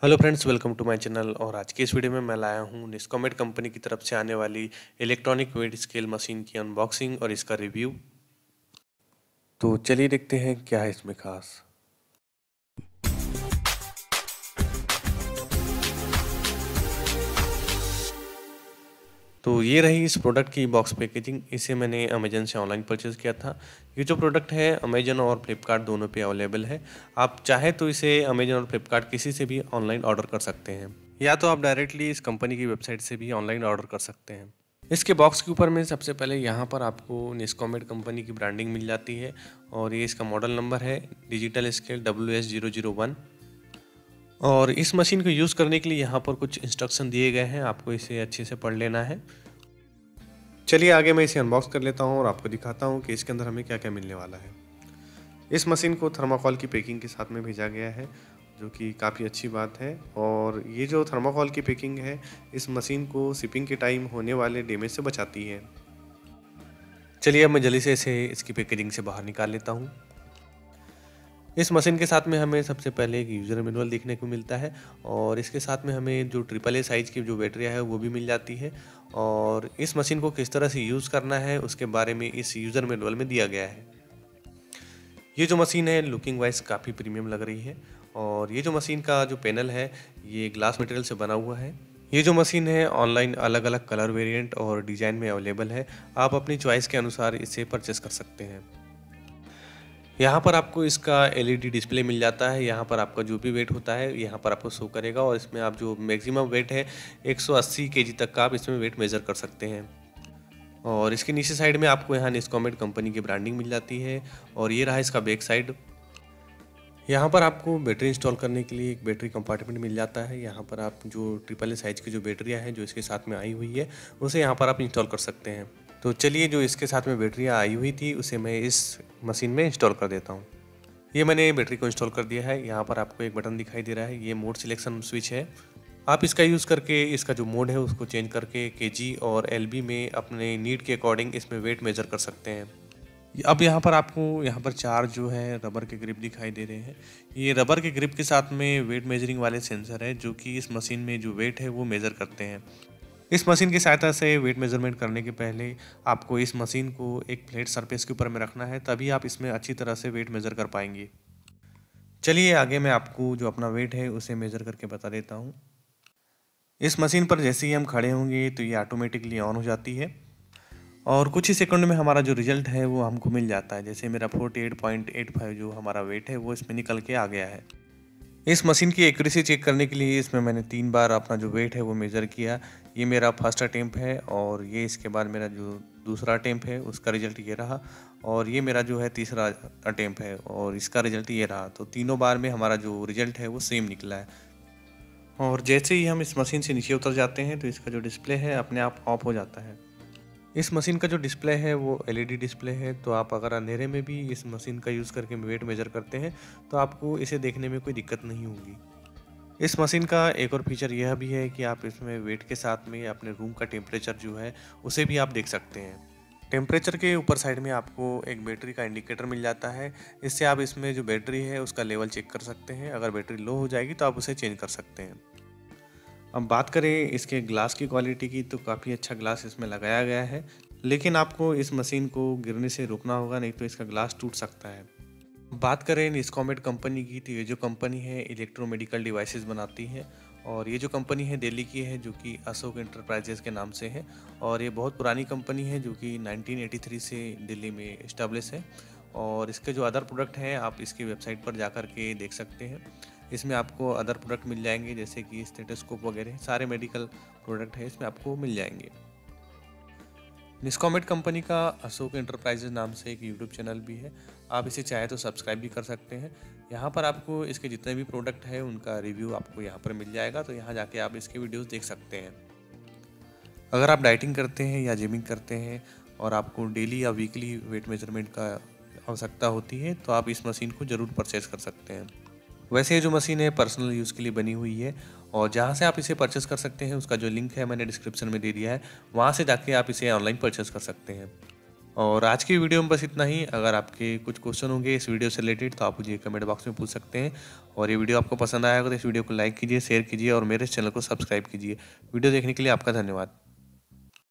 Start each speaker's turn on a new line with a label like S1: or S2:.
S1: Hello friends, welcome to my channel. और आज की इस वीडियो में मैं लाया हूँ निस्कोमेट कंपनी की तरफ से आने वाली इलेक्ट्रॉनिक वेट स्केल मशीन की अनबॉक्सिंग और इसका रिव्यू। तो चलिए देखते हैं क्या है इसमें खास। तो ये रही इस प्रोडक्ट की बॉक्स पैकेजिंग। इसे मैंने अमेजन से ऑनलाइन परचेज़ किया था। ये जो प्रोडक्ट है अमेजन और फ्लिपकार्ट दोनों पे अवेलेबल है। आप चाहे तो इसे अमेजन और फ्लिपकार्ट किसी से भी ऑनलाइन ऑर्डर कर सकते हैं, या तो आप डायरेक्टली इस कंपनी की वेबसाइट से भी ऑनलाइन ऑर्डर कर सकते हैं। इसके बॉक्स के ऊपर में सबसे पहले यहाँ पर आपको निस्कोमेट कंपनी की ब्रांडिंग मिल जाती है और ये इसका मॉडल नंबर है डिजिटल स्केल WS001। और इस मशीन को यूज़ करने के लिए यहाँ पर कुछ इंस्ट्रक्शन दिए गए हैं, आपको इसे अच्छे से पढ़ लेना है। चलिए आगे मैं इसे अनबॉक्स कर लेता हूँ और आपको दिखाता हूँ कि इसके अंदर हमें क्या क्या मिलने वाला है। इस मशीन को थर्माकोल की पैकिंग के साथ में भेजा गया है, जो कि काफ़ी अच्छी बात है। और ये जो थर्माकोल की पैकिंग है इस मशीन को शिपिंग के टाइम होने वाले डैमेज से बचाती है। चलिए अब मैं जल्दी से इसे इसकी पैकेजिंग से बाहर निकाल लेता हूँ। इस मशीन के साथ में हमें सबसे पहले एक यूज़र मैनुअल देखने को मिलता है और इसके साथ में हमें जो AAA साइज़ की जो बैटरियाँ है वो भी मिल जाती है। और इस मशीन को किस तरह से यूज़ करना है उसके बारे में इस यूज़र मैनुअल में दिया गया है। ये जो मशीन है लुकिंग वाइज काफ़ी प्रीमियम लग रही है। और ये जो मशीन का जो पैनल है ये ग्लास मटेरियल से बना हुआ है। ये जो मशीन है ऑनलाइन अलग अलग कलर वेरिएंट और डिज़ाइन में अवेलेबल है, आप अपनी चॉइस के अनुसार इसे परचेस कर सकते हैं। यहाँ पर आपको इसका LED डिस्प्ले मिल जाता है। यहाँ पर आपका जो भी वेट होता है यहाँ पर आपको शो करेगा और इसमें आप जो मैक्सिमम वेट है 180 kg तक का आप इसमें वेट मेज़र कर सकते हैं। और इसके नीचे साइड में आपको यहाँ निस्कोमेट कंपनी की ब्रांडिंग मिल जाती है। और ये रहा इसका बैक साइड। यहाँ पर आपको बैटरी इंस्टॉल करने के लिए एक बैटरी कंपार्टमेंट मिल जाता है। यहाँ पर आप जो AAA साइज़ की जो बैटरियाँ हैं जो इसके साथ में आई हुई है उसे यहाँ पर आप इंस्टॉल कर सकते हैं। तो चलिए जो इसके साथ में बैटरियाँ आई हुई थी उसे मैं इस मशीन में इंस्टॉल कर देता हूँ। ये मैंने बैटरी को इंस्टॉल कर दिया है। यहाँ पर आपको एक बटन दिखाई दे रहा है, ये मोड सिलेक्शन स्विच है। आप इसका यूज़ करके इसका जो मोड है उसको चेंज करके केजी और LB में अपने नीड के अकॉर्डिंग इसमें वेट मेज़र कर सकते हैं। अब यहाँ पर आपको यहाँ पर 4 जो है रबर के ग्रिप दिखाई दे रहे हैं। ये रबर के ग्रिप के साथ में वेट मेजरिंग वाले सेंसर है जो कि इस मशीन में जो वेट है वो मेज़र करते हैं। इस मशीन की सहायता से वेट मेजरमेंट करने के पहले आपको इस मशीन को एक फ्लैट सरफेस के ऊपर में रखना है, तभी आप इसमें अच्छी तरह से वेट मेज़र कर पाएंगे। चलिए आगे मैं आपको जो अपना वेट है उसे मेज़र करके बता देता हूँ। इस मशीन पर जैसे ही हम खड़े होंगे तो ये ऑटोमेटिकली ऑन हो जाती है और कुछ ही सेकंड में हमारा जो रिजल्ट है वो हमको मिल जाता है। जैसे मेरा 48.85 जो हमारा वेट है वो इसमें निकल के आ गया है। इस मशीन की एक्यूरेसी चेक करने के लिए इसमें मैंने 3 बार अपना जो वेट है वो मेज़र किया। ये मेरा फर्स्ट अटेम्प्ट है और ये इसके बाद मेरा जो दूसरा अटेम्प्ट है उसका रिजल्ट ये रहा। और ये मेरा जो है तीसरा अटेम्प्ट है और इसका रिजल्ट ये रहा। तो तीनों बार में हमारा जो रिजल्ट है वो सेम निकला है। और जैसे ही हम इस मशीन से नीचे उतर जाते हैं तो इसका जो डिस्प्ले है अपने आप ऑफ हो जाता है। इस मशीन का जो डिस्प्ले है वो LED डिस्प्ले है, तो आप अगर अंधेरे में भी इस मशीन का यूज़ करके वेट मेज़र करते हैं तो आपको इसे देखने में कोई दिक्कत नहीं होगी। इस मशीन का एक और फीचर यह भी है कि आप इसमें वेट के साथ में अपने रूम का टेम्परेचर जो है उसे भी आप देख सकते हैं। टेम्परेचर के ऊपर साइड में आपको एक बैटरी का इंडिकेटर मिल जाता है। इससे आप इसमें जो बैटरी है उसका लेवल चेक कर सकते हैं। अगर बैटरी लो हो जाएगी तो आप उसे चेंज कर सकते हैं। अब बात करें इसके ग्लास की क्वालिटी की तो काफ़ी अच्छा ग्लास इसमें लगाया गया है, लेकिन आपको इस मशीन को गिरने से रोकना होगा, नहीं तो इसका ग्लास टूट सकता है। बात करें निस्कोमेट कंपनी की तो ये जो कंपनी है इलेक्ट्रोमेडिकल डिवाइसेस बनाती है और ये जो कंपनी है दिल्ली की है जो कि अशोक एंटरप्राइजेस के नाम से है। और ये बहुत पुरानी कंपनी है जो कि 1983 से दिल्ली में इस्टेब्लिश है। और इसके जो अदर प्रोडक्ट हैं आप इसकी वेबसाइट पर जा कर के देख सकते हैं। इसमें आपको अदर प्रोडक्ट मिल जाएंगे जैसे कि स्टेथोस्कोप वगैरह सारे मेडिकल प्रोडक्ट हैं इसमें आपको मिल जाएंगे। निस्कोमेट कंपनी का अशोक एंटरप्राइजेज नाम से एक यूट्यूब चैनल भी है, आप इसे चाहे तो सब्सक्राइब भी कर सकते हैं। यहाँ पर आपको इसके जितने भी प्रोडक्ट हैं उनका रिव्यू आपको यहाँ पर मिल जाएगा, तो यहाँ जाके आप इसके वीडियोस देख सकते हैं। अगर आप डाइटिंग करते हैं या जिमिंग करते हैं और आपको डेली या वीकली वेट मेजरमेंट का आवश्यकता होती है तो आप इस मशीन को ज़रूर परचेज़ कर सकते हैं। वैसे ये जो मशीन है पर्सनल यूज़ के लिए बनी हुई है और जहाँ से आप इसे परचेस कर सकते हैं उसका जो लिंक है मैंने डिस्क्रिप्शन में दे दिया है, वहाँ से जाके आप इसे ऑनलाइन परचेस कर सकते हैं। और आज की वीडियो में बस इतना ही। अगर आपके कुछ क्वेश्चन होंगे इस वीडियो से रिलेटेड तो आप मुझे कमेंट बॉक्स में पूछ सकते हैं। और ये वीडियो आपको पसंद आया होगा तो इस वीडियो को लाइक कीजिए, शेयर कीजिए और मेरे चैनल को सब्सक्राइब कीजिए। वीडियो देखने के लिए आपका धन्यवाद।